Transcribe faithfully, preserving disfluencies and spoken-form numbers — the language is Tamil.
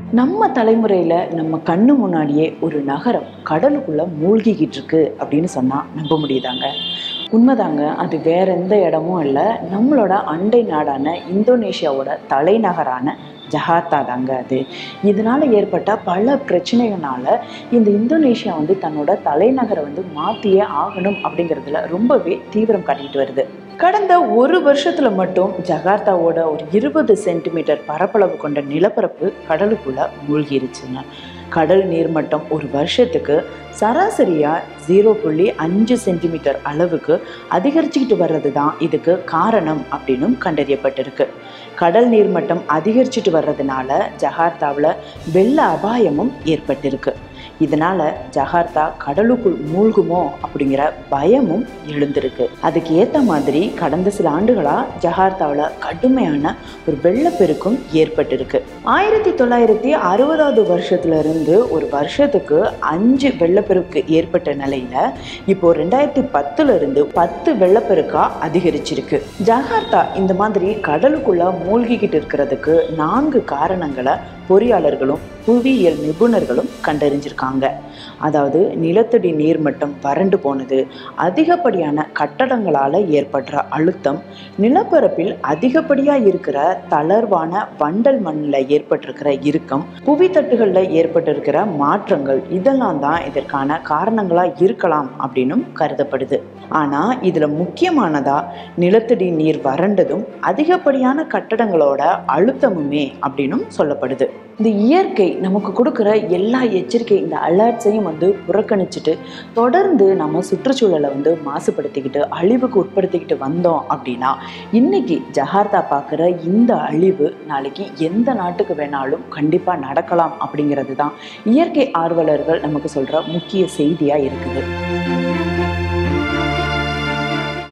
நம்ம தலைமுறையில் நம்ம கண்ணு முன்னாடியே ஒரு நகரம் கடலுக்குள்ளே மூழ்கிக்கிட்டு இருக்கு அப்படின்னு சொன்னால் நம்ப முடியுதாங்க? உண்மைதாங்க. அது வேற எந்த இடமும் இல்லை, நம்மளோட அண்டை நாடான இந்தோனேஷியாவோட தலைநகரான ஜகார்த்தா தாங்க அது. இதனால் ஏற்பட்ட பல பிரச்சனைகளால இந்த இந்தோனேஷியா வந்து தன்னோட தலைநகரை வந்து மாற்றியே ஆகணும் அப்படிங்கிறதுல ரொம்பவே தீவிரம் காட்டிக்கிட்டு வருது. கடந்த ஒரு வருஷத்துல மட்டும் ஜகார்த்தாவோட ஒரு இருபது சென்டிமீட்டர் பரப்பளவு கொண்ட நிலப்பரப்பு கடலுக்குள்ள மூழ்கிருச்சுங்க. கடல் நீர்மட்டம் ஒரு வருஷத்துக்கு சராசரியா ஜீரோ புள்ளி அஞ்சு சென்டிமீட்டர் அளவுக்கு அதிகரிச்சுக்கிட்டு வர்றது தான் இதுக்கு காரணம் அப்படின்னும் கண்டறியப்பட்டிருக்கு. கடல் நீர்மட்டம் அதிகரிச்சுட்டு வர்றதுனால ஜகார்த்தாவில் வெள்ள அபாயமும் ஏற்பட்டிருக்கு. இதனால ஜகார்த்தா கடலுக்குள் மூழ்குமோ அப்படிங்கிற பயமும் எழுந்திருக்கு. அதுக்கு ஏற்ற மாதிரி கடந்த சில ஆண்டுகளா ஜகார்த்தாவில் கடுமையான ஒரு வெள்ளப்பெருக்கும் ஏற்பட்டிருக்கு. ஆயிரத்தி தொள்ளாயிரத்தி அறுபதாவது வருஷத்துல இருந்து ஒரு வருஷத்துக்கு அஞ்சு வெள்ளப்பெருக்கு ஏற்பட்ட நிலையில இப்போ ரெண்டாயிரத்தி பத்துல இருந்து பத்து வெள்ளப்பெருக்கா அதிகரிச்சிருக்கு. ஜகார்த்தா இந்த மாதிரி கடலுக்குள்ள மூழ்கிக்கிட்டு இருக்கிறதுக்கு நான்கு காரணங்களை பொறியாளர்களும் புவியியல் நிபுணர்களும் கண்டறிஞ்சிருக்காங்க. அதாவது நிலத்தடி நீர்மட்டம் வறண்டு போனது, அதிகப்படியான கட்டடங்களால் ஏற்படுற அழுத்தம், நிலப்பரப்பில் அதிகப்படியாக இருக்கிற தளர்வான வண்டல் மண்ணில் ஏற்பட்டிருக்கிற இறுக்கம், புவித்தட்டுகளில் ஏற்பட்டிருக்கிற மாற்றங்கள், இதெல்லாம் தான் இதற்கான காரணங்களாக இருக்கலாம் அப்படின்னும் கருதப்படுது. ஆனால் இதில் முக்கியமானதாக நிலத்தடி நீர் வறண்டதும் அதிகப்படியான கட்டடங்களோட அழுத்தமுமே அப்படின்னும் சொல்லப்படுது. இந்த இயற்கை நமக்கு கொடுக்குற எல்லா எச்சரிக்கை இந்த அலர்ட்ஸையும் வந்து புறக்கணிச்சுட்டு தொடர்ந்து நம்ம சுற்றுச்சூழலை வந்து மாசுபடுத்திக்கிட்டு அழிவுக்கு உட்படுத்திக்கிட்டு வந்தோம் அப்படின்னா இன்னைக்கு ஜகார்த்தா பார்க்குற இந்த அழிவு நாளைக்கு எந்த நாட்டுக்கு வேணாலும் கண்டிப்பாக நடக்கலாம் அப்படிங்கிறது தான் இயற்கை ஆர்வலர்கள் நமக்கு சொல்கிற முக்கிய செய்தியாக இருக்குது.